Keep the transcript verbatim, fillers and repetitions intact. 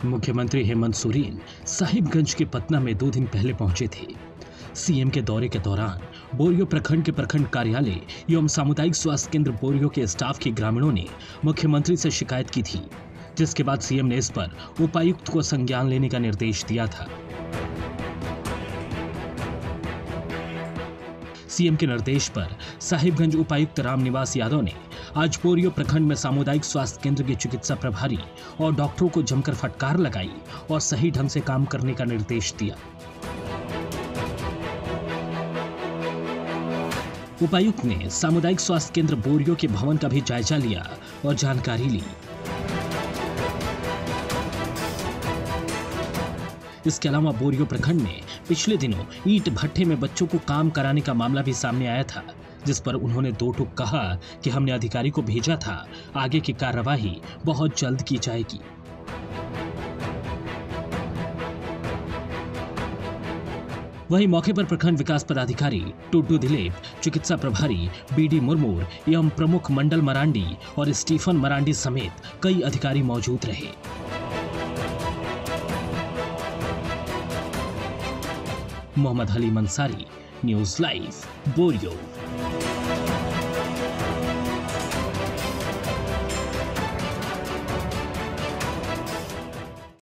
मुख्यमंत्री हेमंत सोरेन साहिबगंज के पतना में दो दिन पहले पहुंचे थे। सीएम के दौरे के दौरान बोरियो प्रखंड के प्रखंड कार्यालय एवं सामुदायिक स्वास्थ्य केंद्र बोरियो के स्टाफ के ग्रामीणों ने मुख्यमंत्री से शिकायत की थी, जिसके बाद सीएम ने इस पर उपायुक्त को संज्ञान लेने का निर्देश दिया था। सीएम के निर्देश पर साहिबगंज उपायुक्त रामनिवास यादव ने आज बोरियो प्रखंड में सामुदायिक स्वास्थ्य केंद्र के चिकित्सा प्रभारी और डॉक्टरों को जमकर फटकार लगाई और सही ढंग से काम करने का निर्देश दिया। उपायुक्त ने सामुदायिक स्वास्थ्य केंद्र बोरियो के भवन का भी जायजा लिया और जानकारी ली। इसके अलावा बोरियो प्रखंड में पिछले दिनों ईंट भट्टे में बच्चों को काम कराने का मामला भी सामने आया था, जिस पर उन्होंने दो टूक कहा कि हमने अधिकारी को भेजा था, आगे की कार्यवाही बहुत जल्द की जाएगी। वहीं मौके पर प्रखंड विकास पदाधिकारी टुड्डू दिलीप, चिकित्सा प्रभारी बीडी मुर्मू एवं प्रमुख मंडल मरांडी और स्टीफन मरांडी समेत कई अधिकारी मौजूद रहे। मोहम्मद अली मंसारी, न्यूज़ लाइव, बोरियो।